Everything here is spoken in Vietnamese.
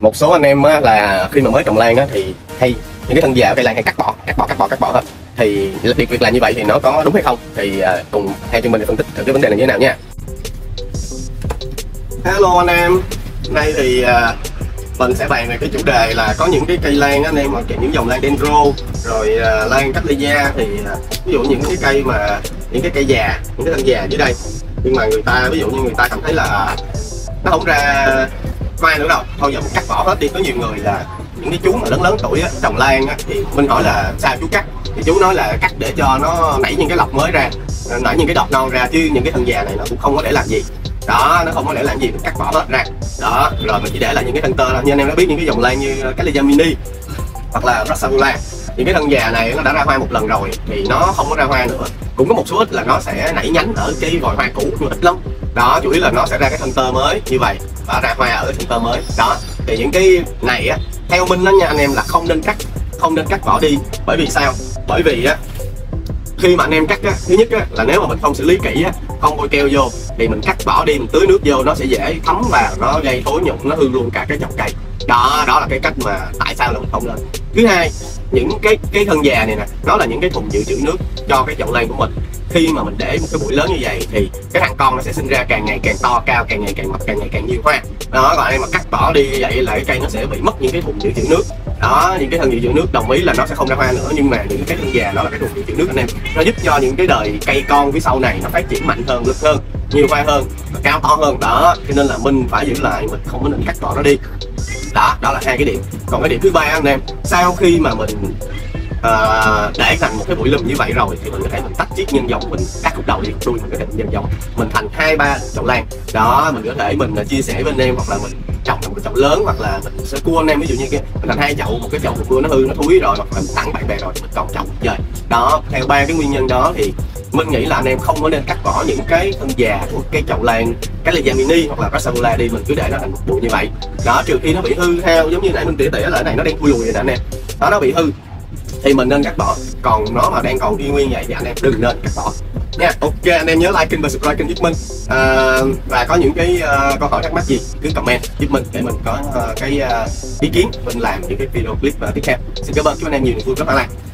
Một số anh em á, là khi mà mới trồng lan á, thì hay những cái thân già ở cây lan hay cắt bỏ hết. Thì việc làm như vậy thì nó có đúng hay không, thì cùng theo chúng mình để phân tích thử cái vấn đề này như thế nào nha. Hello anh em, hôm nay thì mình sẽ bàn về cái chủ đề là có những cái cây lan anh em, những dòng lan dendro rồi lan cattleya, thì ví dụ những cái cây mà những cái cây già, những cái thân già dưới đây, nhưng mà người ta ví dụ như người ta cảm thấy là nó không ra hoa nữa đâu, thôi giờ mình cắt bỏ hết đi. Có nhiều người là những cái chú mà lớn tuổi á, trồng lan á, thì mình hỏi là sao chú cắt, thì chú nói là cắt để cho nó nảy những cái lọc mới ra, nảy những cái đọt non ra, chứ những cái thân già này nó cũng không có để làm gì. Đó, nó không có để làm gì, mình cắt bỏ hết ra. Đó, rồi mình chỉ để lại những cái thân tơ thôi. Như anh em đã biết những cái dòng lan như Cattleya mini hoặc là Rosalia, những cái thân già này nó đã ra hoa một lần rồi thì nó không có ra hoa nữa. Cũng có một số ít là nó sẽ nảy nhánh ở cái vòi hoa cũ, nhưng ít lắm. Đó, chủ yếu là nó sẽ ra cái thân tơ mới như vậy và ra hoa ở thân tơ mới. Đó, thì những cái này á, theo mình đó nha anh em, là không nên cắt bỏ đi. Bởi vì sao? Bởi vì á, khi mà anh em cắt á, thứ nhất á, là nếu mà mình không xử lý kỹ á, không bôi keo vô, thì mình cắt bỏ đi, mình tưới nước vô, nó sẽ dễ thấm vào, nó gây thối nhụng, nó hư luôn cả cái chậu cây. Đó là cái cách mà tại sao là mình không nên. Thứ hai, những cái thân già này nè, nó là những cái thùng dự trữ nước cho cái chậu lan của mình. Khi mà mình để một cái bụi lớn như vậy thì cái thằng con nó sẽ sinh ra càng ngày càng to cao, càng ngày càng mập, càng ngày càng nhiều hoa. Đó, còn anh em mà cắt bỏ đi như vậy là cái cây nó sẽ bị mất những cái thùng dự trữ nước. Đó, những cái thân dự trữ nước đồng ý là nó sẽ không ra hoa nữa, nhưng mà những cái thân già nó là cái thùng dự trữ nước anh em, nó giúp cho những cái đời cây con phía sau này nó phát triển mạnh hơn, lực hơn, nhiều hoa hơn, cao to hơn. Đó, cho nên là mình phải giữ lại, mình không có nên cắt bỏ nó đi. Đó là hai cái điểm. Còn cái điểm thứ ba anh em, sau khi mà mình để thành một cái bụi lùm như vậy rồi thì mình có thể mình tách chiết nhân giống, mình cắt khúc đầu đi, khúc đuôi mình có thể nhân giống, mình thành 2-3 chậu lan. Đó, mình có thể mình chia sẻ với anh em, hoặc là mình trồng một chậu lớn, hoặc là mình sẽ cua anh em, ví dụ như cái mình thành 2 chậu, một cái chậu cua nó hư, nó thúi rồi, hoặc là mình tặng bạn bè rồi mình còn chậu chơi. Đó, theo 3 cái nguyên nhân đó thì mình nghĩ là anh em không có nên cắt bỏ những cái thân già của cái chậu lan Cattleya mini hoặc là Rosalia đi, mình cứ để nó thành một bụi như vậy. Đó, trừ khi nó bị hư hao, giống như nãy mình tỉa là ở này nó đang thui lùi rồi nè anh em, đó, nó bị hư thì mình nên cắt bỏ. Còn nó mà đang còn y nguyên vậy thì anh em đừng nên cắt bỏ nha. Ok, anh em nhớ like kênh và subscribe kênh giúp mình, và có những cái câu hỏi thắc mắc gì cứ comment giúp mình để mình có cái ý kiến mình làm những cái video clip tiếp theo. Xin cảm ơn chúc anh em nhiều niềm vui, rất là